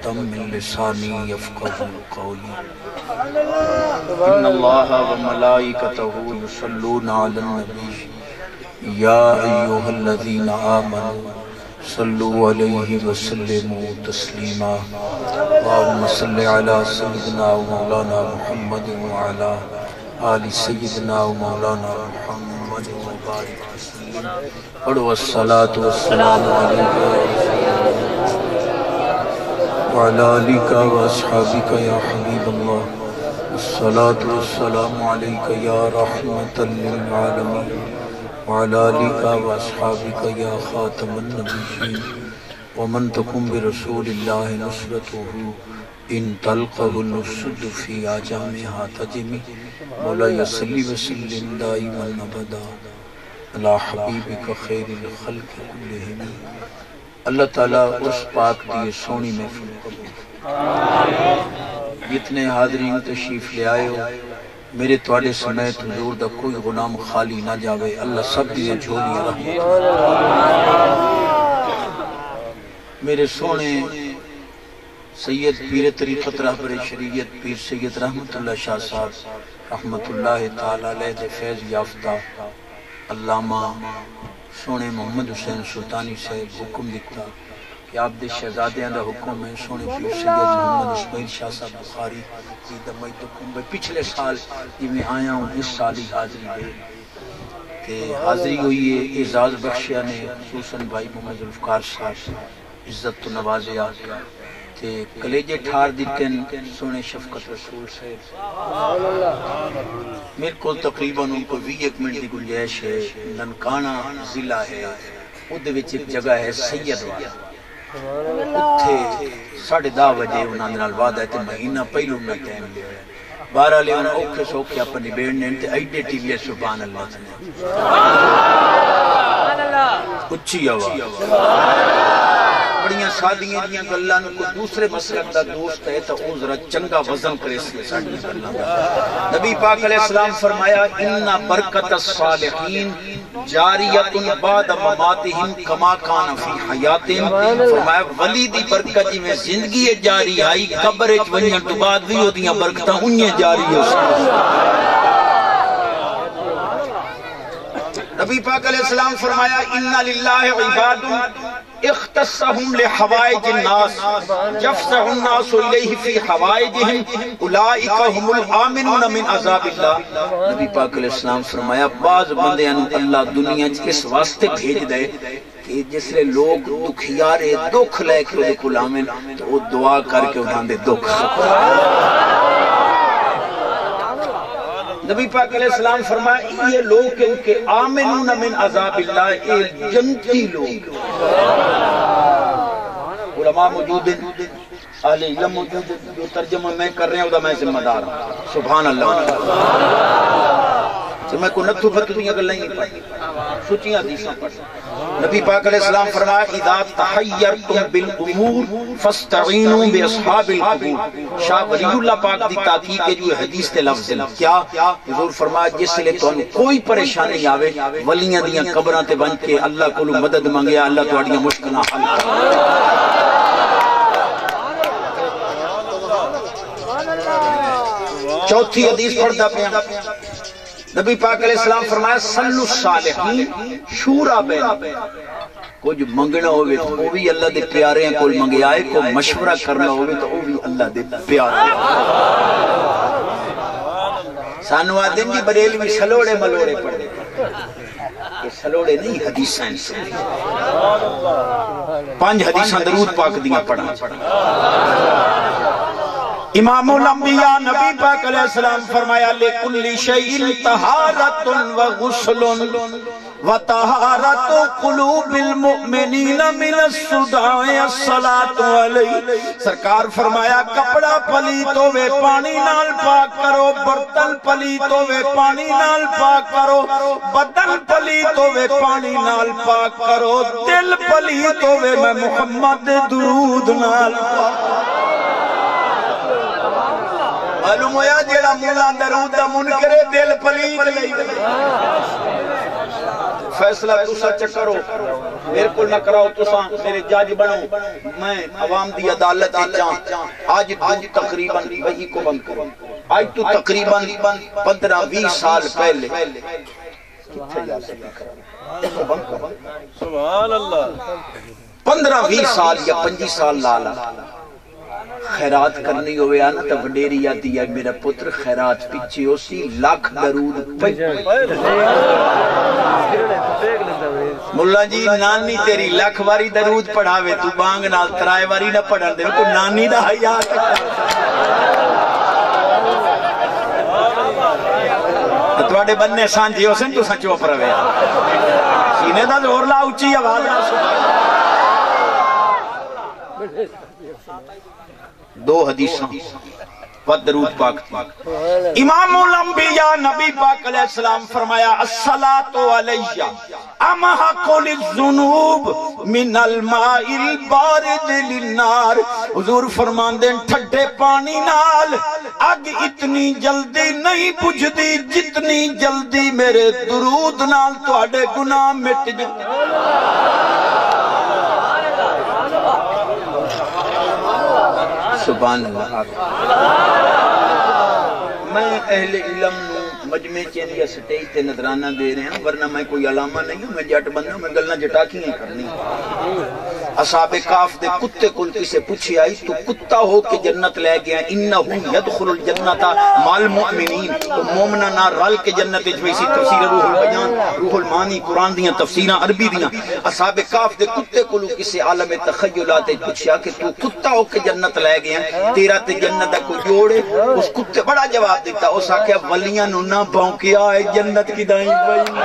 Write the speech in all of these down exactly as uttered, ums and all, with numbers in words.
عقدة من لساني يفقهوا قولي إن الله وملائكته يصلون على النبي يا أيها الذين آمنوا صلوا عليه وسلموا تسليما اللهم صل على سيدنا ومولانا محمد وعلى آل سيدنا ومولانا محمد وبارك وسلم پڑھو الصلاة والسلام عليك وعلى آلك وأصحابك يا حبيب الله الصلاة والسلام عليك يا رحمة للعالمين وعلى آلك وأصحابك يا خاتم النبيين ومن تكن برسول الله نصرته إن تلقه النصد في عجامها تجمي مولاي صل وسلم دائما أبدا على حبيبك خير الخلق كلهم اللہ تعالیٰ اس پاک دیئے سونی محفل قبول جتنے حاضرین تشریف لے آئے ہو میرے توڑے سمیت حضور دا کوئی غلام خالی نہ جاوے اللہ سب دیئے جھولی رحمت میرے سونے سید پیر طریقت رہبر شریعت پیر سید رحمت اللہ شاہ صاحب رحمت اللہ تعالیٰ علیہ دے فیض یافتہ علامہ سونے محمد حسین سلطانی سے حکم دیتا کہ آپ دے شہزادیاں دا حکم ہے سونے پیر سید محمد اسماعیل شاہ صاحب بخاری کی دمائی تکم بے پچھلے سال جی میں آیا ہوں اس سالی حاضری دے کہ حاضری ہوئی ہے اعزاز بخشیہ نے خصوصاً بھائی محمد ذوالفقار صاحب عزت تو نوازیا تے کلیجے ٹھار دیتن سونے شفقت رسول سے میرے کو تقریباً ان کو بھی ایک منٹ دی گنجائش ہے ننکانہ ضلع ہے ادھے وچ ایک جگہ ہے سید والا اتھے ساڑھے دا بجے انہاں دے نال وعدہ ہے تے مہینہ پہلو میں ٹائم لیا ہے بارہ لے انہاں اوکھے سوکھے اپنی بیڑنے تے ایڈے ٹی وی سبحان اللہ اچھی آواز بڑیاں سادیاں دیاں گلاں کو دوسرے مسلک دا دوست ہے تو او ذرا چنگا وزن کرے سے ساڈی گلاں دا نبی پاک علیہ السلام فرمایا ان برکت الصالحین جاریۃ بعد مماتہم کما کان فی حیاتہم فرمایا ولی دی برکت جی میں زندگی جاری آئی قبر وچ ونجن تو بعد بھی اودیاں برکتاں انہی جاری ہو نبی پاک علیہ السلام فرمایا ان للہ عباد اختصهم لحوائج الناس جفزع الناس الیہ فی حوائجہم اولئک هم الآمنون من عذاب اللہ نبی پاک علیہ السلام فرمایا بعض بندیاں اللہ دنیا اس واسطے بھیج دے کہ جس لئے لوگ دکھیارے دکھ لے کے وہ کل آمن تو وہ دعا کر کے انہاں دے دکھ نبی پاک علیہ السلام فرمایا یہ لوگ کہ آمنون من عذاب اللہ یہ جنتی لوگ علماء موجود ہیں اہل علم موجود ہیں جو ترجمہ میں کر رہے ہیں وہ میں ذمہ دار ہوں سبحان اللہ تو میں کو نتھو فتو دیا گل نہیں پڑھی سوچیاں حدیثاں پڑھ نبی پاک علیہ السلام فرمایا اذا تحیرتم بالامور فاستعینوا باصحاب القبور شاہ ولی اللہ پاک دی تاکید کے جو حدیث تے لفظ ہے کیا حضور فرمایا جس لئے تو کوئی پریشانی آوے ولیاں دیاں قبراں تے بن کے اللہ کو مدد مانگیا اللہ تواڈیاں مشکلاں حل چوتھی حدیث پڑھدا پیا نبی پاک علیہ السلام فرمایا صلو الصالحین شورا بین کچھ منگنا ہوئے تو وہ بھی اللہ دے پیارے ہیں کوئی منگے آئے کوئی مشورہ کرنا ہوئے تو وہ بھی اللہ دے پیارے ہیں سانو آدم جی بریل میں سلوڑے ملوڑے پڑھنے یہ سلوڑے نہیں حدیثیں پانچ حدیثاں درود پاک دیاں پڑھا امام الانبیاء نبی پاک علیہ السلام فرمایا لِكُلِّ شَيْءٍ طَهَارَةٌ وَغُسْلٌ وَطَهَارَةُ قُلُوبِ الْمُؤْمِنِينَ مِنَ الصُّدَاعِ الصَّلَاةُ عَلَيْهِ سرکار فرمایا کپڑا پلیت ہوئے پانی نال پاک کرو برتن پلیت ہوئے پانی نال پاک کرو بدن پلیت ہوئے پانی نال پاک کرو دل پلیت ہوئے میں محمد درود نال پاک معلوم ہویا جیڑا مولا درود دا منکرے دل پلیت لئی فیصلہ تسا چکرو میرے کو نہ کراؤ تسا میرے جج بنو میں عوام دی عدالت چاہاں آج تو تقریباً بھائی کو بند کرو آج تو تقریباً پندرہ بیس سال پہلے سبحان اللہ پندرہ بیس سال یا پنجی سال لالا خیرات کرنی ہوئے آنا تا وڈیری آتی ہے میرا پتر خیرات پیچھے ہو سی لاکھ درود ملا جی نانی تیری لاکھ واری درود پڑھاوے تو بانگ نال ترائے واری نہ پڑھا دے کو نانی دا حیات تواڈے بننے سانجی ہو سن تو سن چوپ روے سینے دا زور لا اچھی آواز دو حدیثاں و درود پاک امام الانبیاء نبی پاک علیہ السلام فرمایا الصلاۃ علیہ امحق للذنوب من الماء البارد للنار حضور فرماندے ٹھڈے پانی نال اگ اتنی جلدی نہیں بجھدی جتنی جلدی میرے درود نال تواڈے گناہ مٹ جائیں سبحان اللہ میں اہل علم نو مجمع چین یا سٹیج تے نظرانہ دے رہے ہیں ورنہ میں کوئی علامہ نہیں ہوں میں جٹ بندہ میں گلنا جٹا کی نہیں کرنی اصحاب کاف دے کتے کل کسے پوچھی آئی تو کتا ہو کہ جنت لے گیا انہو یدخل الجنت مال مؤمنین تو مومنہ نہ رل کے جنت جویسی تفسیر روح البیان روح المانی قرآن دیاں تفسیران عربی دیاں اصحاب کاف دے کتے کل کسے عالم تخیلات پوچھی آئی کہ تو کتا ہو کہ جنت لے گیا تیرا تے جنت کو جوڑے اس کتے بڑا جواب دیتا اس آکھیا ولیاں نو نہ بھونکیا آئے جنت کی دائیں بھائی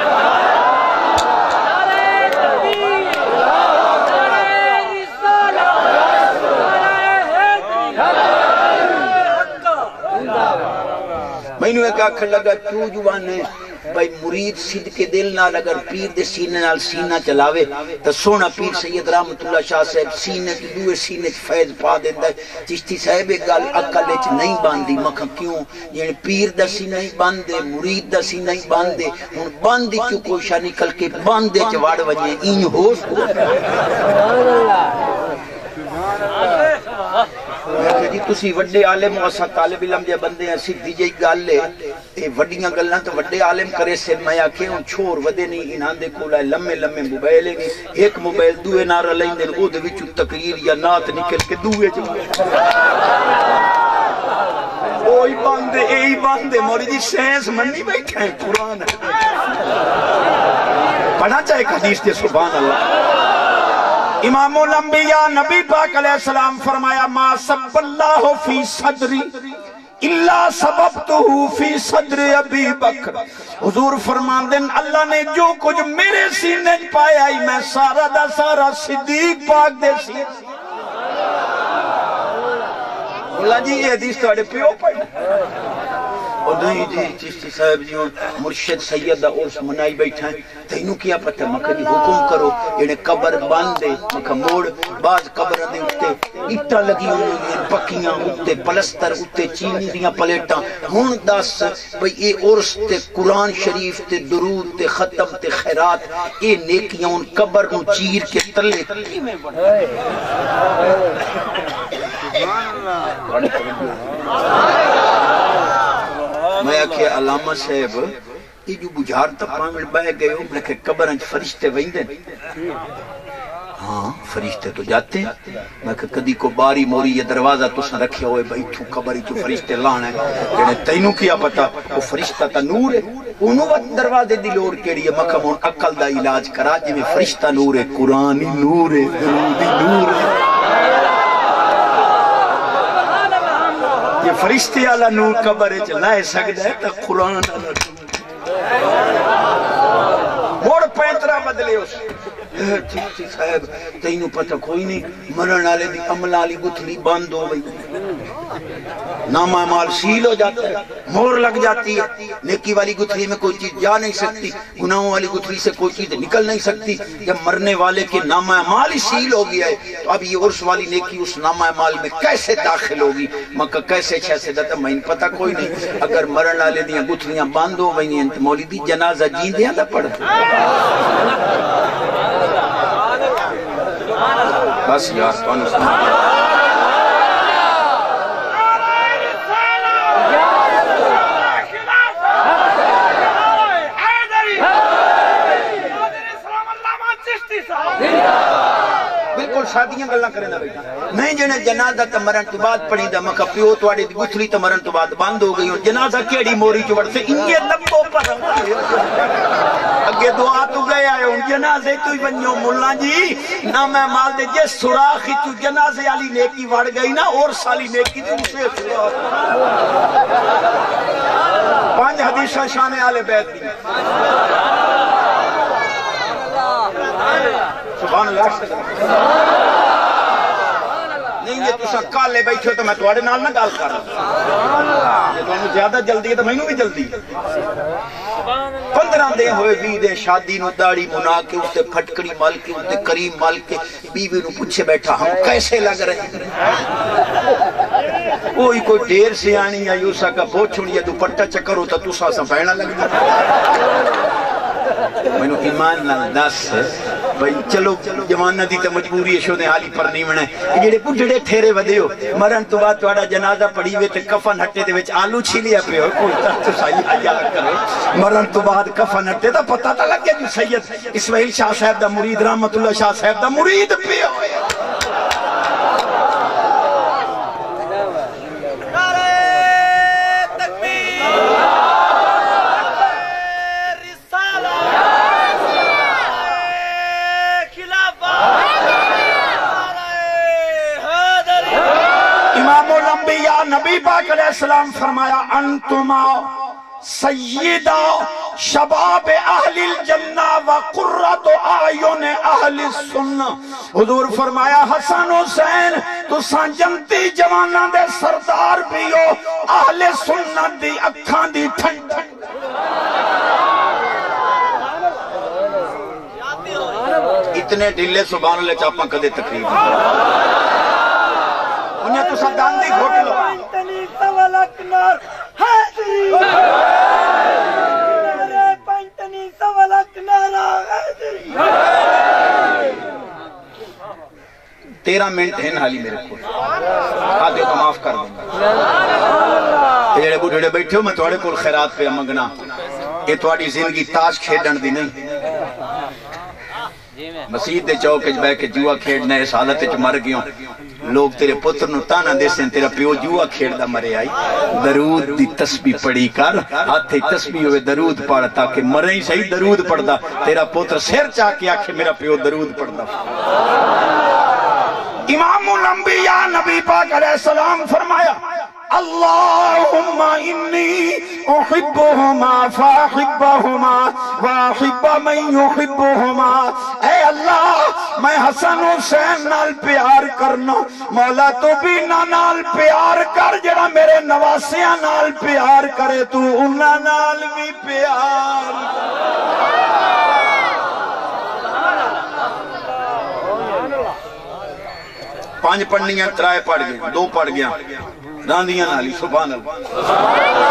میں نے ایک آنکھ لگا کیوں جوانے بھائی مرید صدقے دل نال اگر پیر دے سینے نال سینہ چلاوے تو سونا پیر سید رحمت اللہ شاہ صاحب سینے کی دوئے سینے کی فیض پا دیتا ہے چشتی صاحب گال اکل اچ نہیں باندھی مکھا کیوں یعنی پیر دا سینہ ہی باندھے مرید دا سینہ ہی باندھے ان باندھی چو کوئی شاہ نکل کے باندھے چوڑ وجے این ہوش کو میں کہ جی تسی وڈے عالم و اسا طالب علم جے بندے ہیں سیدھی جی گل لے اے وڈیاں گلاں تے وڈے عالم کرے سے میں آکھے ہن چھوڑ ودے نہیں انہاں دے کول لمے لمے موبائل ہیں ایک موبائل دوے نال لیندے او دے وچ تقریر یا نعت نکل کے دوے چ اوہی باندے ایہی باندے موری جی سینس منی بیٹھے ہیں قرآن پڑھا چاہے حدیث دے سبحان اللہ امام الانبیاء نبی پاک علیہ السلام فرمایا ما سب اللہ فی صدری اللہ سببتہو فی صدر ابی بکر حضور فرمان دن اللہ نے جو کچھ میرے سینے پایا ہی میں سارا دا سارا صدیق پاک دے سی اللہ جی یہ حدیث تو اڑے پیو پڑھنا اور نہیں جی چشتی صاحب جی مرشد سید دا عرص منائی بیٹھا ہے تینوں کیا پتہ مکہ جی حکم کرو یہ قبر باندھے مکہ موڑ بعض قبر دے اٹھتے اٹھا لگی ہوئی پکیاں اٹھتے پلستر اٹھتے چینی دیاں پلیٹاں ہون دس بھئی اے عرص تے قرآن شریف تے درود تے ختم تے خیرات اے نیکیاں ان قبر نو چیر کے تلے میں آکھے علامہ صاحب یہ جو بجھار تپاں میں بہ گئے ہو لیکن قبرانچ فرشتے ویندے ہاں فرشتے تو جاتے ہیں میں کہ کدی کو باری موری یہ دروازہ تو سن رکھے ہوئے بھائی تو قبری تو فرشتے لانا ہے جنہیں تینوں کیا پتا وہ فرشتہ تا نور ہے انہوں وقت دروازے دی لوڑ کیڑی ہے مکہ مون عقل دا علاج کرا جی میں فرشتہ نور ہے قرآنی نور ہے درودی نور ہے یہ فرشتے والا نور قبر چ لائے سکتا ہے تو قرآن والا موڑ پینترا بدلے اس چیچی صاحب تینوں پتہ کوئی نہیں مرن والے دی عمل والی گتھلی بند ہو گئی نامہ مال سیل ہو جاتا ہے، مور لگ جاتی ہے، نیکی والی گتھری میں کوئی چیز جا نہیں سکتی، گناہوں والی گتھری سے کوئی چیز نکل نہیں سکتی۔ جب مرنے والے کے نامہ مال ہی سیل ہو گیا ہے تو اب یہ عرس والی نیکی اس نامہ مال میں کیسے داخل ہوگی؟ مکہ کیسے چھیسے داتا میں پتہ کوئی نہیں۔ اگر مرن والے دیاں گتھریاں بند ہو گئی ہیں تو مولیدی جنازہ جیندیاں دا پڑھ بس یار کون بالکل شادیاں گلنا کریں نہ بیٹا نہیں جنہیں جنازہ تا مرن تو بعد پڑھی دا مکہ پیو توڑی دی گتھری تا مرن تو بعد بند ہو گئی اور جنازہ کیڑی موری چوڑ سے انگے لبوں پر اگے دعا تو گئے آئے ان جنازے تو ہی بنیوں ملنا جی نہ میں مال دے جس سراخی تو جنازے علی نیکی وڑ گئی نا اور سالی نیکی تو اسے سراخ پانچ حدیثہ شانے آلے بیت دی سبحان اللہ نہیں یہ تسا کالے بیٹھے تو میں تواڑے نال نہ گال کر رہا یہ تو انہوں زیادہ جلدی ہے تو میں نوں بھی جلدی پندرہ دے ہوئے بھی دے شادی نو داڑی منا کے اس تے پھٹکڑی مال کے اس تے کریم مال کے بیوی نو پوچھے بیٹھا ہم کیسے لگ رہے ہیں کوئی کوئی ڈیر سے آنی یا یوسا کا پوچھوں یا دوپٹہ چکر ہوتا تو سا سا بہنا لگ جاتا میں نو ایمان نہ دس بھئی چلو جوانہ دی تا مجبوری شو نے حالی پر نہیں منے جیڑے پوچھڑے ٹھیرے ودے ہو مرن تو بعد توڑا جنازہ پڑی ہوئے تے کفن ہٹے دے وچ آلو چھیلیا پہ ہو کوئی تر تو سائی آیا کرو مرن تو بعد کفن ہٹے تا پتہ تا لگ گیا جو سید اسماعیل شاہ صاحب دا مرید رحمت اللہ شاہ صاحب دا مرید پہ ہو نبی پاک علیہ السلام فرمایا انتما سیدہ شباب اہل الجنہ و قرۃ اعین اہل السنہ حضور فرمایا حسن حسین تو سان جنتی جواناں دے سردار بھی ہو اہل سنت دی اکھاں دی ٹھنڈ اتنے ڈھلے سبحان اللہ چاپاں کدے تقریب انہیں تو سدان دی گھوٹ لو پینٹنی سوالکنار حیدری پینٹنی سوالکنار حیدری تیرہ منٹ ہیں حالی میرے کو آدھے تو معاف کر دوں گا یہ بڑھڑے بیٹھے ہو میں توڑے کول خیرات پہ مگنا یہ توڑی زندگی تاش کھیڑن دی نہیں مسجد دے چوکج بے کے جوا کھیڑنا اس حالت چ مر گیوں لوگ تیرے پتر نو تانا دے سن تیرا پیو جوا کھیڑ دا مرے آئی درود دی تسبیح پڑی کر ہاتھے تسبیح ہوئے درود پڑھ تاکہ مرے ہی صحیح درود پڑھ دا تیرا پتر سیر چاہ کے آکھے میرا پیو درود پڑھ دا امام الانبیاء نبی پاک علیہ السلام فرمایا اللہم انی احبہما فاحبہما واحب من یحبہما اے اللہ میں حسن حسین نال پیار کرنا مولا تو بھی نال پیار کر جڑا میرے نواسیاں نال پیار کرے تو انہاں نال بھی پیار پانچ پڑھنیاں ترائے پڑھ گیا دو پڑھ گیا راندیاں نالی سبحان اللہ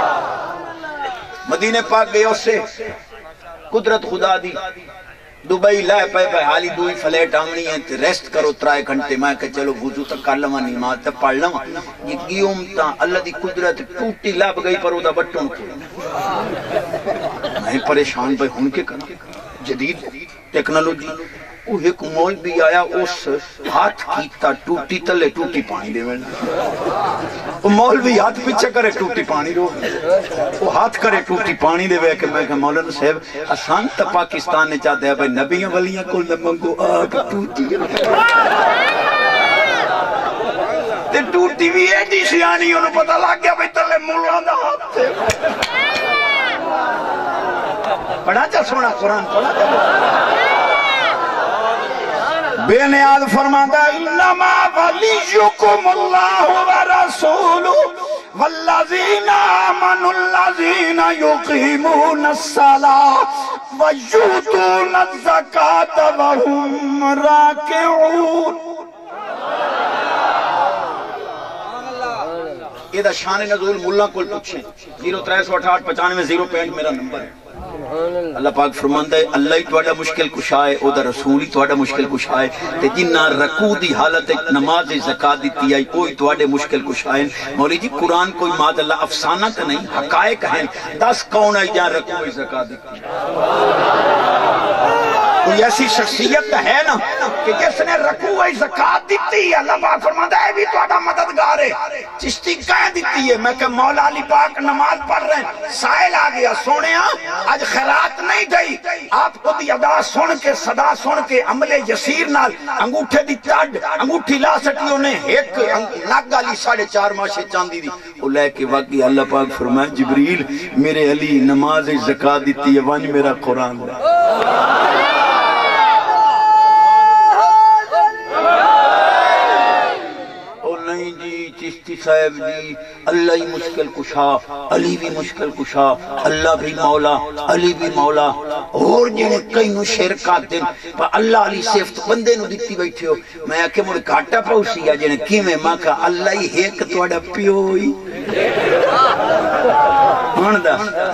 مدینہ پاک گئے اس سے قدرت خدا دی دبئی لائے پہ پہ حالی دوئی فلیٹ آمنی ہے ریسٹ کرو ترائے گھنٹے میں کہ چلو وضو تک کر لما نماز تک پڑھ لما یہ گیوم تا اللہ دی قدرت ٹوٹی لاب گئی پر ادا بٹوں کو میں پریشان بھائی ہون کے کرنا جدید ٹیکنالوجی وہ ایک مول بھی آیا اس ہاتھ کیتا ٹوٹی تلے ٹوٹی پانی دے میں وہ مول بھی ہاتھ پیچھے کرے ٹوٹی پانی رو وہ ہاتھ کرے ٹوٹی پانی دے وے کہ میں کہ مولانا صاحب آسان تا پاکستان نے چاہتے ہیں بھائی نبیاں ولیاں کل نمانگو آگ ٹوٹی تے ٹوٹی بھی ایڈی سیانی انہوں پتہ لگ گیا بھائی تلے مولانا دا ہاتھ تھے پڑھا چا سونا قرآن پڑھا چا بے نیاز فرماتا اللہ انما ولیکم اللہ ورسولہ والذین آمنوا الذین یقیمون الصلاۃ ویؤتون الزکاۃ وهم راکعون. یہ دا شان نزول ملا کو پوچھیں. زیرو ترے سو اٹھاٹھ پچانوے زیرو پینٹ میرا نمبر ہے. اللہ پاک فرماندا ہے اللہ ہی تواڈا مشکل کشا ہے، او دا رسول ہی تواڈا مشکل کشا ہے، تے جنہ رکوع دی حالت نماز زکات دتی آئی کوئی تواڈے مشکل کشا ہے. مولوی جی قرآن کوئی ماد اللہ افسانہ کا نہیں، حقائق ہیں. دس کون ہے جہاں رکوع زکات دتی؟ کوئی ایسی شخصیت ہے نا کہ جس نے رکوع زکات دیتی ہے. اللہ پاک فرماتا ہے بھی تواڈا مددگار ہے. چشتی کہہ دیتی ہے میں کہ مولا علی پاک نماز پڑھ رہے ہیں، سائل آ گیا سونیا آج خیرات نہیں گئی. آپ کو دی ادا سن کے صدا سن کے عمل یسیر نال انگوٹھے دی تڈ انگوٹھی لا سٹی انہیں ایک نگ علی ساڑھے چار ماشے چاندی دی وہ لے کے واقعی اللہ پاک فرمایا جبریل میرے علی نماز زکات دیتی ہے ون میرا قرآن ہے. چشتی صاحب جی اللہ ہی مشکل کشا، علی بھی مشکل کشا، اللہ بھی مولا، علی بھی مولا. اور جنہیں کئی نو شرک آتے ہیں پا اللہ علی صفت بندے نو دیتی بیٹھے ہو. میں آکے مڑ کاٹا پاؤسی یا جنہیں کی میں ماں کا اللہ ہی ایک توڑا پیوئی ماندہ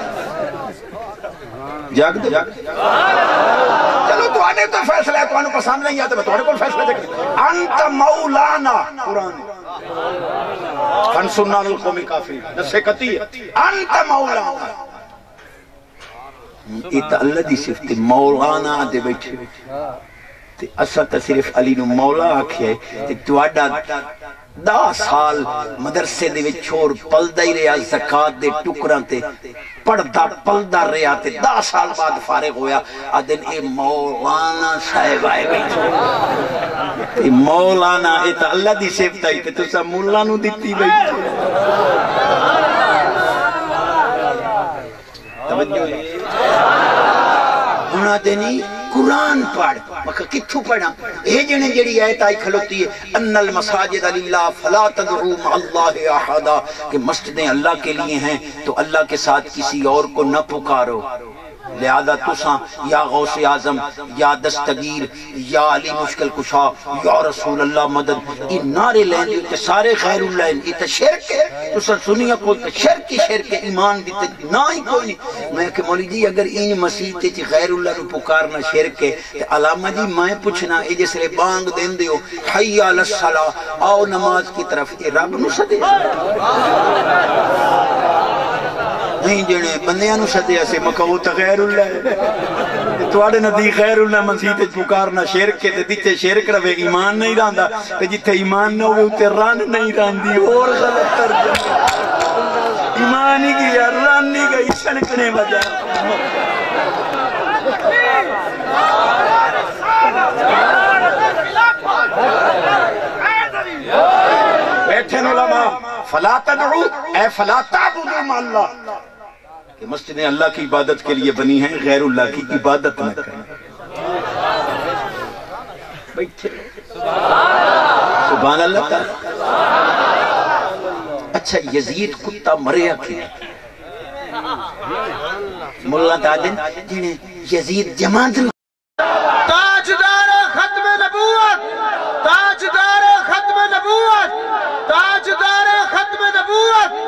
جاگ دے جاگ چلو تو آنے تو فیصلہ ہے تو آنے پسند نہیں آتے میں تو آنے کو فیصلہ دیکھتے انت مولانا قرآن کن سنان القومی کافی نسے کتی ہے انت مولانا. یہ تا اللہ دی صفت مولانا دے بیٹھے تے اسا تا صرف علی نو مولا آکھے تے تواڈا دا سال مدرسے دے وچ چھوڑ پلدا ہی رہیا زکات دے ٹکراں تے پڑھدا پلدا رہیا تے دا سال بعد فارغ ہویا آدن اے مولانا صاحب آئے بیٹھے اے مولانا اے تا اللہ دی صفت آئی تے تسا مولا نو دیتی بیٹھے. توجہ ہے ہونا دینی قرآن پڑھ مکہ کتھو پڑھا اے جنے جڑی آیت آئی کھلوتی ہے ان المساجد للہ فلا تدعو مع اللہ احدا کہ مسجدیں اللہ کے لیے ہیں تو اللہ کے ساتھ کسی اور کو نہ پکارو. لہذا تساں یا غوث اعظم یا دستگیر یا علی مشکل کشا یا رسول اللہ مدد یہ نعرے لیں دیتے سارے خیر اللہ یہ تو شرک ہے. تساں سنیا کو شرک ہی شرک ایمان دیتے نہ ہی کوئی نہیں. میں کہ مولی جی اگر این مسیح تے غیر اللہ نو پکارنا شرک ہے تو علامہ جی میں پوچھنا اے جس لئے بانگ دین دیو حی علی الصلاۃ آؤ نماز کی طرف اے رب نو سدے نہیں جنے بندیاں نو سدے ایسے مکہو تا غیر اللہ ہے. تواڈے ندی غیر اللہ مسیح تے پکارنا شرک ہے تے جتھے شرک رہے ایمان نہیں رہندا تے جتھے ایمان نہ ہوئے تے رن نہیں رہندی. اور غلط ترجمہ ایمان ہی گیا رن نہیں گئی سڑکنے وجہ. بیٹھے علماء فلا تدعو اے فلا تعبدوا مع اللہ کہ مسجدیں اللہ کی عبادت کے لیے بنی ہیں غیر اللہ کی عبادت نہ کریں. بیٹھے سبحان اللہ تعالی. اچھا یزید کتا مریا کیا مولا دادن جنہیں یزید جماعت تاجدار ختم نبوت تاجدار ختم نبوت تاجدار ختم نبوت.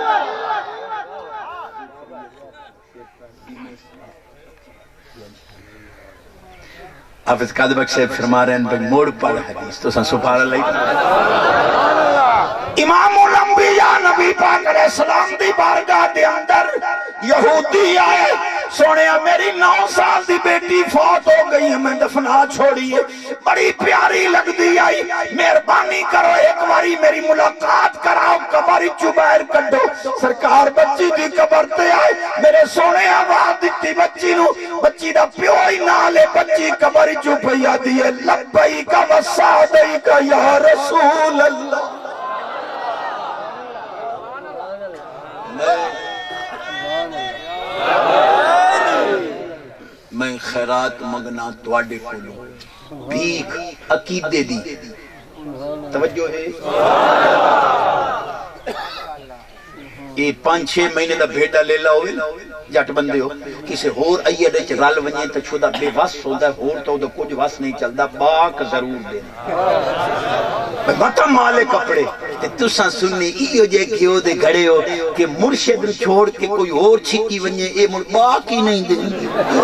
حافظ قادم بخش فرما رہے ہیں موڑ پڑھ حدیث تو سبحان اللہ. امام الانبیاء نبی پاک علیہ السلام دی بارگاہ دے اندر یہودی آئے سونیا میری نو سال دی بیٹی فوت ہو گئی ہے میں دفنا چھوڑی ہے بڑی پیاری لگ دی آئی مہربانی کرو ایک باری میری ملاقات کراؤ قبر چو باہر کڈو. سرکار بچی دی قبر تے آئے میرے سونے آواز دیتی بچی نو بچی دا پیو ہی نہ لے بچی قبر چو پیا دیئے لبیک و سعدیک یا رسول اللہ. میں خیرات مگنا تواڈے کولوں بھیک عقیدے دی توجہ ہے یہ پانچ چھ مہینے دا بھیڑا لے لاؤ جٹ بندے ہو کسی ہور ایڈ وچ رل ونجے تے چھوڑا بے وس ہوندا ہے ہور تو کچھ وس نہیں چلدا باک ضرور دینا متا مالے کپڑے تے تساں سننی ایو جے کیو دے گھڑے ہو کہ مرشد نو چھوڑ کے کوئی اور چھکی ونجے اے باک ہی نہیں دینی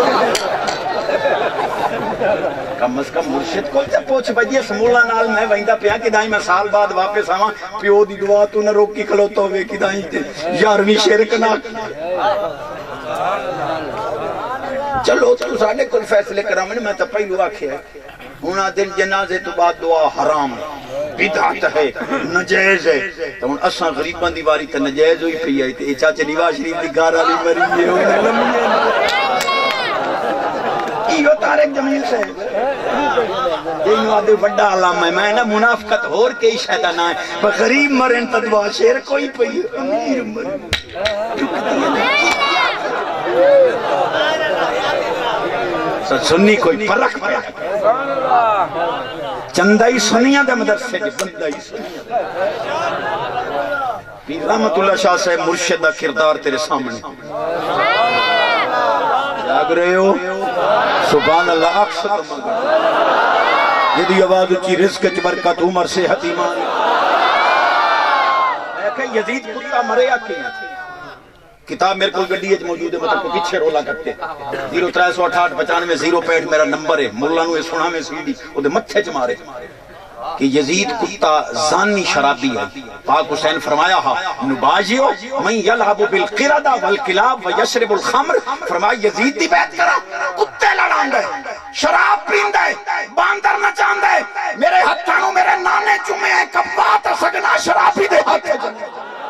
کم از کم مرشد کو تے پوچھ بجے سمولا نال میں ویندا پیا کہ دائیں میں سال بعد واپس آواں پیو دی دعا تو نہ روکی کھلوتا ہوئے کہ دائیں تے یارویں شرک نہ چلو چلو ساڈے کول فیصلے کراویں میں تے پہلو آکھیا ہونا دن جنازے تو بعد دعا حرام بدعت ہے نجائز ہے تو ہن اساں غریباں دی واری تے نجائز ہوئی پئی ہے تے چاچا نواز شریف دی گھر والی مری ہے اونے لمبی ایو طارق جمیل سے یہ آدھے وڈا علامہ ہے میں نا منافقت ہور کئی شہدہ نہ ہے پر غریب مرن تدوا شیر کوئی پئی امیر مرن سنی کوئی فرق فرق چندائی سنیاں دے مدرسے جی بندائی سنیاں پیر رحمت اللہ شاہ سے مرشد دا کردار تیرے سامنے جاگ رہے ہو سبحان اللہ اکثر یہ دی آواز اچھی رزق اچھ برکت عمر صحت ایمان میں کہ یزید کتا مرے آکے کتاب میرے کو گڈی ہے موجود ہے مطلب کو پیچھے رولا کرتے زیرو ترائے سو اٹھاٹھ پچانوے زیرو پینٹ میرا نمبر ہے مولا نو سنا میں سی ڈی وہ دے متھے چ مارے کہ یزید کتا زانی شرابی ہے پاک حسین فرمایا ہا نباجیو من یلعب بالقردہ والکلاب ویشرب الخمر فرمایا یزید دی بیعت کرا کتے لڑان دے شراب پین دے باندر نچان دے میرے ہتھانوں میرے نانے چمے ہیں کبات سگنا شرابی دے ہاتھے جنے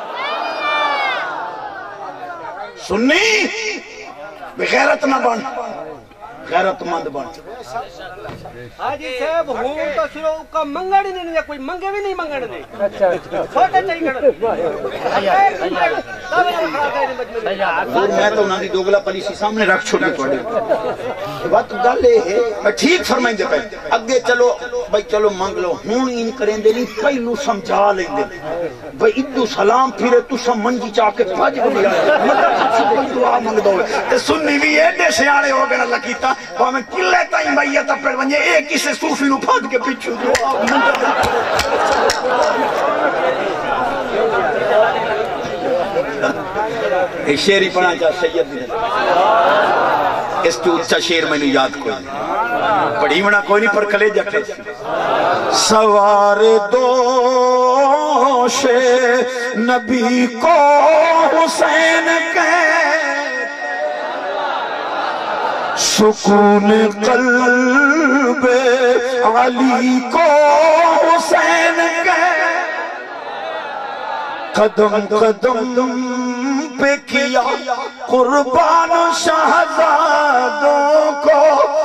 سنی بغیرت نہ بن غیرت مند بن حاجی صاحب ہوں تو صرف کا منگڑ نہیں نہیں کوئی منگے بھی نہیں منگڑ دے چھوٹے چاہیے اور میں تو انہاں دی دوگلا پالیسی سامنے رکھ چھوڑی توڑی بات گل ہے میں ٹھیک فرمائیں دے پہ اگے چلو بھائی چلو منگ لو ہون ان کریں دے نہیں پہلو سمجھا لیں دے بھائی ادو سلام پھرے تو سم منجی چاہ کے پاج بلیا مطلب دعا منگ دو سنی بھی ایڈے سیاڑے ہو گئے اللہ کیتا ہمیں کلے تائیں بھائیتا پھر ونجے ایک اسے صوفی نو پھاد کے پیچھو دعا ایک شیری پڑھا جا سید نے اس تو اچھا شیر میں نے یاد کوئی پڑھی منا کوئی نہیں پر کلے جاتے سوار دوش نبی کو حسین کے سکون قلب علی کو حسین کے قدم قدم پہ کیا قربان شہزادوں کو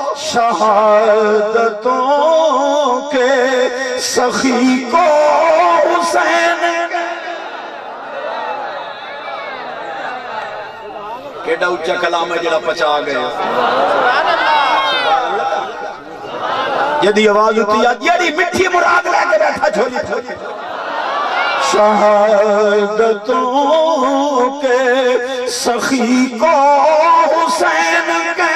شہادتوں کے سخی کو حسین کے کیڑا اچھا کلام ہے جڑا پچا گئے جدی آواز ہوتی ہے جڑی مٹھی مراد لے کے بیٹھا چھولی چھولی شہادتوں کے سخی کو حسین کے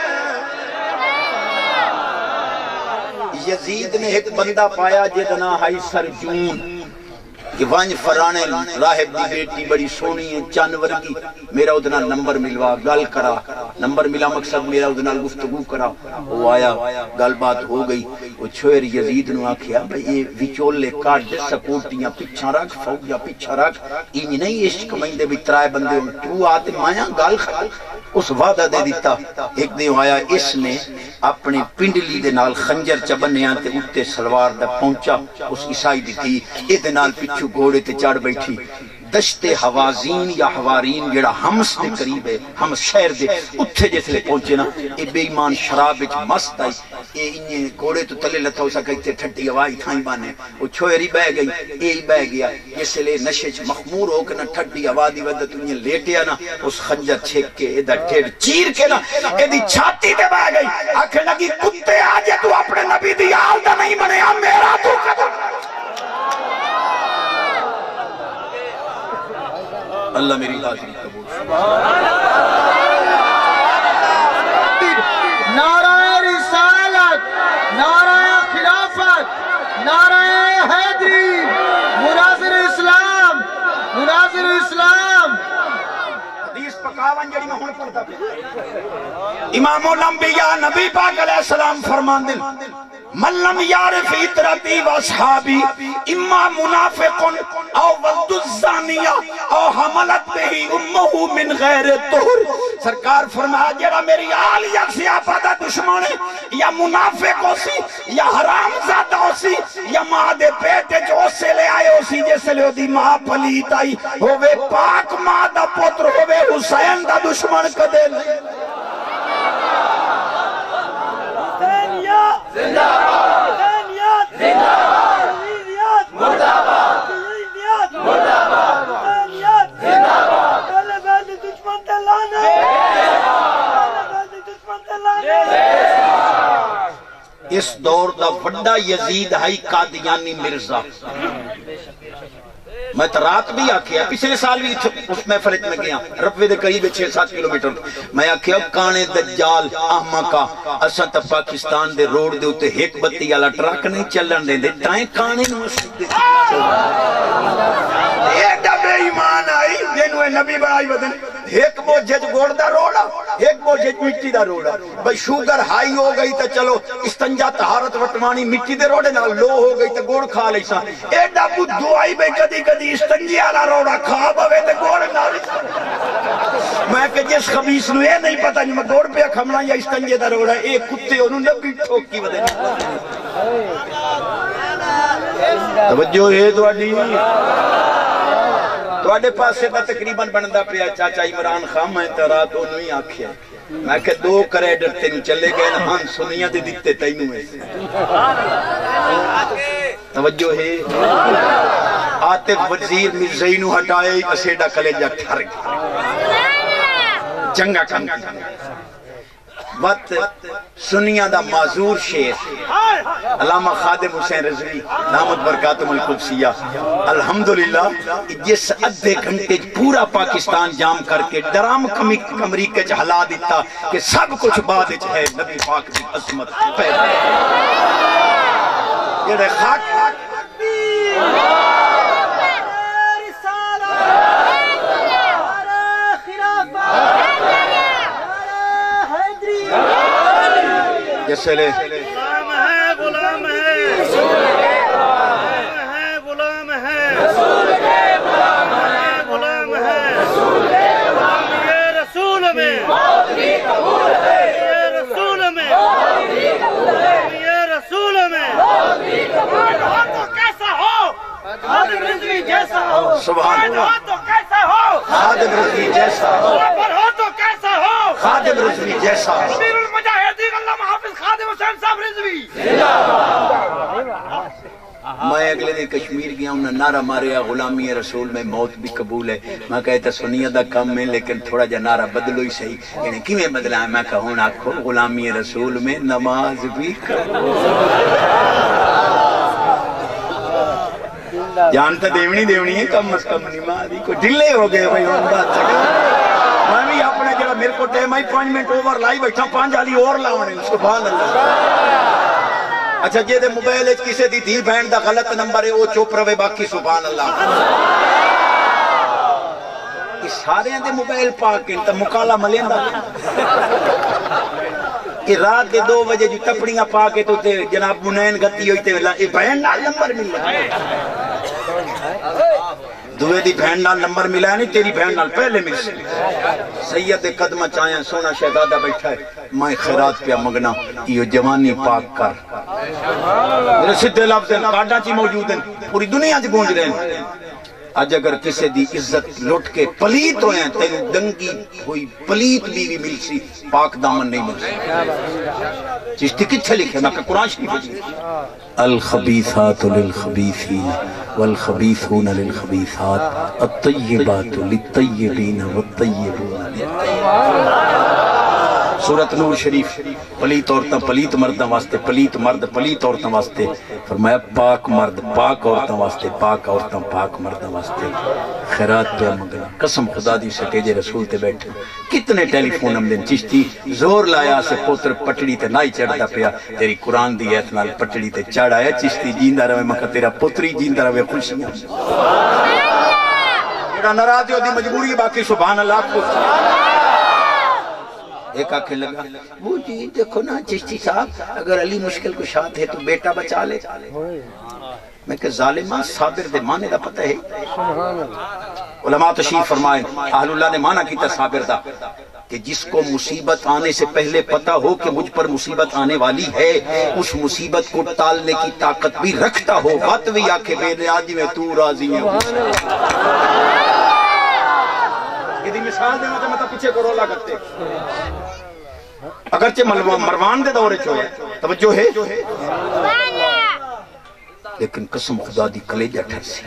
یزید نے ایک بندہ پایا جدنا ہائی سرجون کہ وانج فرانے راہب دی بیٹی بڑی سونی ہے چانور کی میرا ادنا نمبر ملوا گل کرا نمبر ملا مقصد میرا ادنا گفتگو کرا وہ آیا گل بات ہو گئی وہ چھوئر یزید نو آکھیا بھئی یہ وچولے کاٹ دے سکوٹیاں پچھا رکھ فوجہ پچھا رکھ اینی نہیں عشق مہندے بھی ترائے بندے ہوں تو آتے مایا گل خل اس وعدہ دے دیتا ایک دن آیا اس نے اپنی پنڈلی دے نال خنجر چبنیاں تے اتے سلوار دا پہنچا اس عیسائی دی تھی اے دے نال پچھو گھوڑے تے چڑھ بیٹھی دشت حوازین یا حوارین جڑا ہمس دے قریب ہے ہمس شہر دے اتھے جیسے لے پہنچے نا اے بے ایمان شراب اچ مست آئی اے انہیں گھوڑے تو تلے لتا ہو سکا اتھے ٹھٹی ہوائی تھائیں بانے وہ چھوئری بہ گئی اے ہی بہ گیا جیسے لے نشے چ مخمور ہو کے نا ٹھٹی ہوا دی ودت انہیں لیٹیا نا اس خنجر چھیک کے اے دا ٹھیڑ چیر کے نا اے دی چھاتی دے بہ گئی آکھے لگی کتے آجے تو اپنے نبی دی آل دا نہیں بنے میرا تو قدر اللہ میری حاضری قبول نعرہ رسالت، نعرہ خلافت، نعرہ حیدری، مناظر اسلام، مناظر اسلام۔ حدیث پکاون جڑی میں ہن پڑھتا پیا، امام الانبیاء نبی پاک علیہ السلام فرمان دل من لم یعرف اطرتی و اصحابی اما منافق او ولد الزانیہ او حملت بہی امہ من غیر طہر۔ سرکار فرمایا جڑا میری آل یا سیاپا دا دشمن ہے، یا منافق ہو سی، یا حرام زادہ ہو سی، یا ماں دے پیٹے جو سے لے آئے ہو سی، جیسے لے دی ماں پلیت آئی ہوئے پاک ماں دا پتر ہوئے حسین دا دشمن کدے نہیں۔ زندہ باد، زندہ باد، مردہ باد، مردہ باد، زندہ باد، دشمن تلانے، دشمن تلانے۔ اس دور دا وڈا یزید ہے قادیانی مرزا۔ میں تو رات بھی آکھیا، پچھلے سال بھی اس محفل میں گیا، ربوے دے قریب چھے سات کلومیٹر۔ میں آکھیا کانے دجال احمقا اساں تا پاکستان دے روڈ دے اوتے ایک بتی والا ٹرک نہیں چلن دے دے تائیں کانے نو سیدھے ایک بے ایمان آئی جنوے نبی بڑائی بدن، ایک وہ جج گوڑ دا روڑا، ایک وہ جج مٹی دا روڑا۔ بھئی شوگر ہائی ہو گئی تا چلو استنجا طہارت وٹوانی مٹی دے روڑے نال، لو ہو گئی تا گوڑ کھا لیسا۔ ایڈا بدھو آئی بھئی کدی کدی استنجی آلا روڑا کھا بھوے تے گوڑ نال۔ میں کہ جس خبیص نو یہ نہیں پتا جو میں گوڑ پہ کھمنا یا استنجی دا روڑا، ایک کتے انہوں نبی ٹھوکی بدن۔ توجہ ہے تو اڈی توڑے پاس سے تا تقریباً بندہ پیا چاچا عمران خان میں ترات انہوں ہی آکھیا۔ میں کہ دو کریڈر تینوں چلے گئے ہاں سنیاں دے دیتے تینوں ہے۔ توجہ ہے آتف وزیر مرزینو ہٹائے اسیڈا کلیجہ ٹھر گیا جنگا کم وقت سنیاں دا معذور شیر علامہ خادم حسین رضوی دامت برکاتم القدسیہ الحمدللہ جس ادھے گھنٹے پورا پاکستان جام کر کے ڈرام کمری کے جہلا دیتا کہ سب کچھ بعد ہے نبی پاک دی عظمت پیدا یہ خاک جیسے لے غلام ہے غلام ہے غلام ہے غلام ہے غلام ہے یہ رسول میں یہ رسول میں یہ رسول میں ہو تو کیسا ہو خادم رضوی جیسا ہو سبحان اللہ ہو تو کیسا ہو خادم رضوی جیسا ہو ہو تو کیسا ہو خادم رضوی جیسا ہو امیر المجاہدین علامہ حافظ خادم حسین صاحب رضوی۔ میں اگلے دن کشمیر گیا انہوں نے نعرہ ماریا غلامی رسول میں موت بھی قبول ہے۔ میں کہتا سنیہ دا کم ہے لیکن تھوڑا جا نعرہ بدلو ہی صحیح، یعنی کی میں بدلا ہے؟ میں کہوں آکھو غلامی رسول میں نماز بھی قبول۔ جانتا دیونی دیونی ہے کم از کم نمازی کو ڈلے ہو گئے بھئی ان بات سکتا میں بھی اپنے جڑا میرے کو ٹیم آئی پانچ منٹ اوور لائی بیٹھا پانچ آلی اور لاؤنے سبحان اللہ۔ اچھا جے دے موبائل ایچ کسے دی دھی بہن دا غلط نمبر ہے وہ چوپ روے باقی سبحان اللہ۔ اس سارے دے موبائل پاک ہیں تا مکالا ملین دا کہ رات دے دو بجے جو تپڑیاں پاکے تو تے جناب منین گتی ہوئی تے یہ بہن نال نمبر مل رہا ہے دوے دی بہن نال نمبر ملا ہے نہیں تیری بہن نال پہلے مل سے سید قدمہ چاہیں سونا شہزادہ بیٹھا ہے میں خیرات پہ مگنا یہ جوانی پاک کر میرے سدھے لفظ ہیں کارڈاں چی موجود ہیں پوری دنیا چی گونج رہے ہیں آج اگر کسی دی عزت لٹ کے پلیت ہوئے ہیں تینوں دنگی ہوئی پلیت بیوی مل سی پاک دامن نہیں مل سی چشتی کچھے لکھے میں کہ قرآن شریف ہے الخبیثات للخبیثین والخبیثون للخبیثات الطیبات للطیبین والطیبون للطیبین سورۃ نور شریف پلیت عورتاں پلیت مرداں واسطے، پلیت مرد پلیت عورتاں واسطے، فرمایا پاک مرد پاک عورتاں واسطے، پاک عورتاں پاک مرداں واسطے خیرات پہ منگنا۔ قسم خدا دی سٹیجے رسول تے بیٹھے کتنے ٹیلی فون ہم دن چشتی زور لایا سے پوتر پٹڑی تے نائی چڑھتا پیا، تیری قرآن دی ایت نال پٹڑی تے چڑھ آیا چشتی جیندہ رہے مکہ تیرا پتری جیندہ رہے خوشیاں جڑا ناراض ہو دی مجبوری باقی سبحان اللہ کو۔ ایک آنکھیں لگا وہ جی دیکھو نا چشتی صاحب اگر علی مشکل کو شاد ہے تو بیٹا بچا لے۔ میں کہ ظالمہ صابر دے معنی دا پتہ ہے؟ علماء تشریف فرمائیں اہل اللہ نے معنی کیتا صابر دا کہ جس کو مصیبت آنے سے پہلے پتا ہو کہ مجھ پر مصیبت آنے والی ہے، اس مصیبت کو ٹالنے کی طاقت بھی رکھتا ہو، بات بھی آکھے بے نیازی میں تو راضی ہے۔ یہ دی مثال دینا تو مطلب پیچھے کو رولا کرتے اگرچہ مروان دے دورے چھوئے توجہ ہے لیکن قسم خدا دی کلیجہ ٹھر سی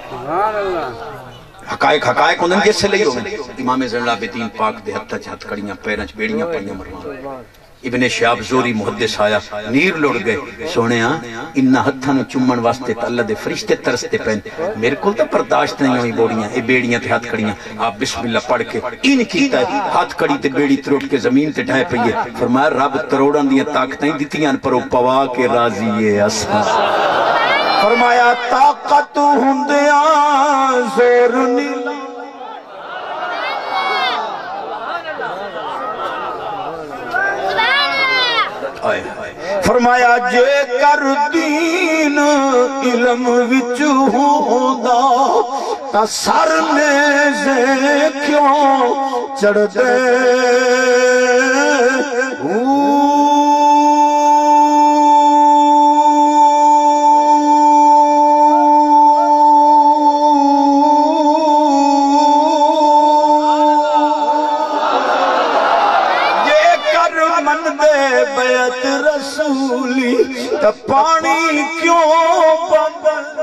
حقائق حقائق انہوں جیسے لئی ہوئے امام زین العابدین پاک دے ہتھا چھ ہتھ کڑیاں پیرنچ بیڑیاں پڑیاں مروان ابن شہاب زوری محدث آیا نیر لڑ گئے سونے ہاں انہا ہتھاں نو چمن واسطے تا اللہ دے فرشتے ترستے پہن میرے کل تو پرداشت نہیں ہوئی بوڑیاں اے بیڑیاں تے ہاتھ کڑیاں آپ بسم اللہ پڑھ کے ان کیتا ہے ہاتھ کڑی تے بیڑی تروٹ کے زمین تے ڈھائے پئیے فرمایا رب تروڑاں دیا طاقتیں دیتیاں پر پوا کے راضی ہے اساس فرمایا طاقت ہندیاں زور نیلا فرمایا جے کر دین علم وچ ہوندا تا سر نیزے کیوں چڑھ دے بیعت رسولی تا پانی کیوں بندل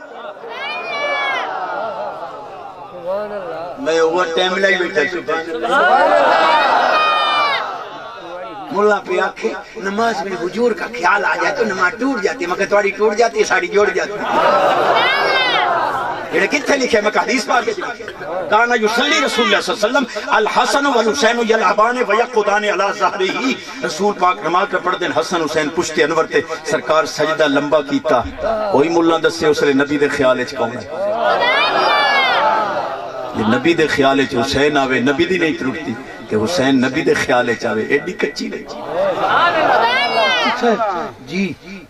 میں وہ ٹیم لائی بیٹھا سبحان اللہ ملا پہ آکھے نماز میں حجور کا خیال آ جائے تو نماز ٹوٹ جاتی مگر تھوڑی ٹوٹ جاتی ہے ساڑی جوڑ جاتی یہ کتنے لکھے میں حدیث پاک لکھے کانا یصلی رسول اللہ صلی اللہ علیہ وسلم الحسن والحسین یلعبان ویقودان علی ظہرہی رسول پاک نماز پر پڑھ دیں حسن حسین پشتے انور تے سرکار سجدہ لمبا کیتا وہی ملا دسے اس لئے نبی دے خیال اچھ کون ہے یہ نبی دے خیال اچھ حسین آوے نبی دی نہیں ترٹتی کہ حسین نبی دے خیال اچھ آوے ایڈی کچی نہیں جی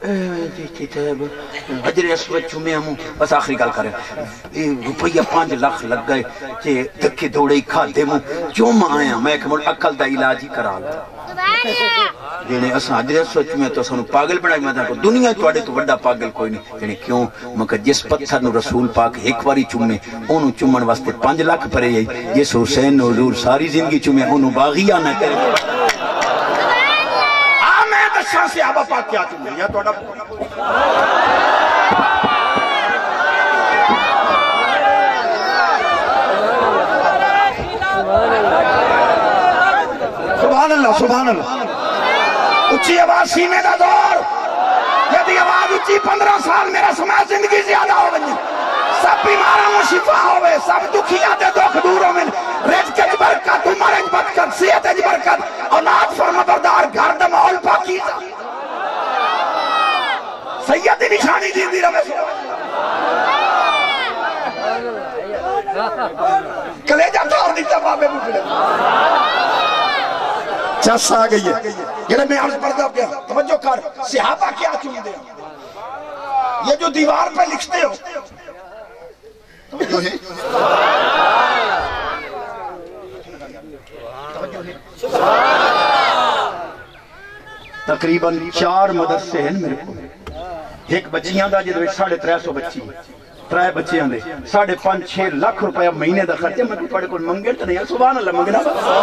حجر اسود چومے ہموں بس آخری گل کریں روپیہ پانچ لاکھ لگ گئے تے دکھے دوڑے کھا دے موں چوم آیا میں کہ مڑ عقل دا علاج ہی کرا لیا جنہیں اساں حجر اسود چومے تو اساں پاگل بنائی میں کو دنیا توڑے تو بڑا پاگل کوئی نہیں جنہیں کیوں مگر جس پتھر نو رسول پاک ایک واری چومے انہوں چومن واسطے پانچ لاکھ پرے جائی جس حسین نو حضور ساری زندگی چومے انہوں باغیہ نہ کرے شاہ سے آبا پاک کیا چلے یا تو اڈا سبحان اللہ سبحان اللہ اچھی آواز سینے دا دور یدی آواز اچھی پندرہ سال میرا سماج زندگی زیادہ ہو گئی سب بیماروں میں شفا ہوئے سب دکھیاتے دکھ دور ہوئے رزق اج برکت عمر اج برکت صحت اج برکت اولاد فرما بردار گھر دا ماحول پاکیزہ سیدی نشانی جیندی رہے کلیجہ تو اور دیتا بابے مجھے چس آ گئی ہے یہ میں عرض پردہ کیا توجہ کر صحابہ کیا چون دے یہ جو دیوار پہ لکھتے ہو توجہ ہے تقریباً چار مدرسے ہیں میرے کو ایک بچیاں دا جدوے ساڑھے ترہ سو بچی ترہ بچیاں دے ساڑھے پانچ چھ لاکھ روپیہ مہینے دا خرچے میں پڑھے کو منگے تو نہیں ہے سبحان اللہ منگنا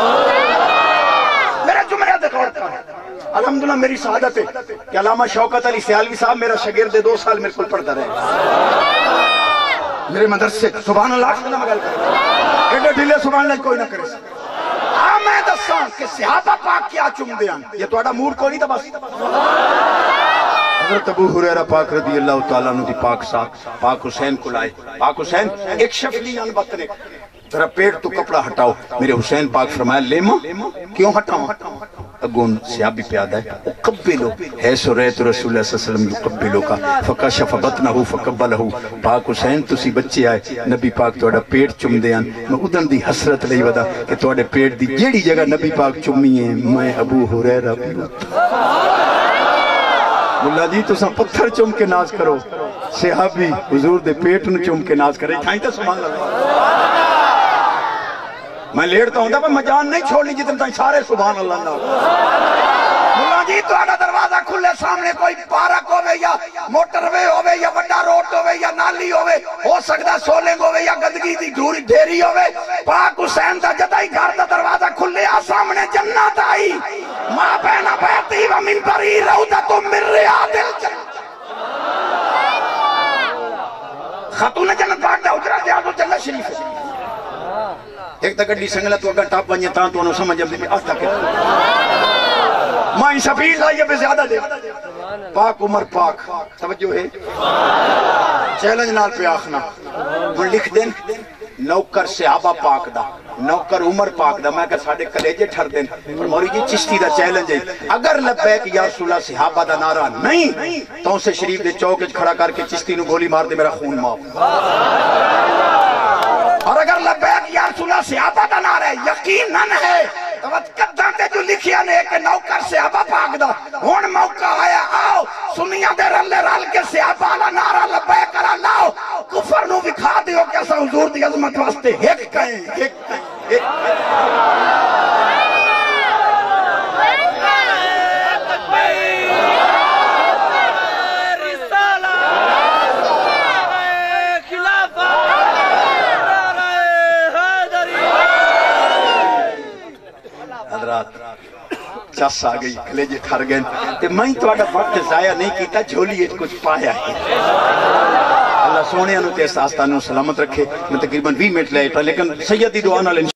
میرا جمعہ دکھوڑ کا الحمدللہ میری سعادت ہے کہ علامہ شوکت علی سیالوی صاحب میرا شگرد دو سال میرے کو پڑھتا رہے میرے مدرسے سبحان اللہ سبحان اللہ مگل کرے ایڈے ڈھلے سبحان اللہ کوئی نہ کرے آمین دساں کہ صحابہ پاک کیا چم دیاں یہ توڑا موڈ کو نہیں تھا بس حضرت ابو ہریرہ پاک رضی اللہ تعالیٰ عنہ دی پاک ساتھ پاک حسین کو لائے پاک حسین ایک شفلی انبتنے ذرا پیٹ تو کپڑا ہٹاؤ میرے حسین پاک فرمایا لیما کیوں ہٹاؤں اگون صحابی پیادہ ہے قبلو ہے سوریت رسول اللہ صلی اللہ علیہ وسلم یقبلو کا فکشف بطنہو فقبلہو پاک حسین تسی بچے آئے نبی پاک توڑا پیٹ چم دیاں میں ادن دی حسرت لئی ودا کہ توڑے پیٹ دی جیڑی جگہ نبی پاک چمی ہیں میں ابو ہریرہ پیوتا اللہ جی تو ساں پتھر چم کے ناز کرو صحابی حضور دے پیٹ نو چم کے ناز کرے تھائیں تا سبحان اللہ میں لیڑتا ہوں دا پر میں جان نہیں چھوڑنی جتن تائیں سارے سبحان اللہ نہ اللہ جی تو آگا دروازہ کھلے سامنے کوئی پارک ہوئے یا موٹر وے ہوئے یا بڑا روٹ ہوئے یا نالی ہوئے ہو سکتا سولنگ ہوئے یا گندگی دی دھوری ڈھیری ہوئے پاک حسین دا جدائی گھر دا دروازہ کھلے آ سامنے جنت آئی ماں بہنا بیتی و من بری روضت من ریاض الجنت خاتون جنت پاک دا اجرا دیا تو جنت شریف ہے ایک تا گڑی سنگلہ تو اگر ٹاپ بنیا تاں تو انہوں سمجھ جب دی آستا کے مائن شفیل لائیے بے زیادہ دے پاک عمر پاک توجہ ہے چیلنج نال پہ آخنا وہ لکھ دیں نوکر صحابہ پاک دا نوکر عمر پاک دا میں کہ ساڑھے کلیجے ٹھر دیں پر موری جی چشتی دا چیلنج ہے اگر لبیک یا رسول اللہ صحابہ دا نعرہ نہیں تو اسے شریف دے چوکج کھڑا کر کے چشتی نو گولی مار دے میرا خون معاف اور اگر لبیک یا رسول اللہ صحابہ دا نعرہ ہے یقیناً ہے تو قدم دے جو لکھیا نے کہ نوکر صحابہ پاک دا ہون موقع آیا آؤ سنیاں دے رلے رل کے صحابہ لا نعرہ لبیک کرا لاؤ کفر نو بکھا دیو کیسا حضور دی عظمت واسطے ایک کہیں ایک کہیں ایک کہیں چس آگئی کلیجے ٹھر گئے تے میں تو آگا وقت ضائع نہیں کیتا جھولی ایک کچھ پایا ہے اللہ سونے انہوں تے اس آستانوں سلامت رکھے میں تقریباً بھی منٹ لے لیکن سیدی دعا نال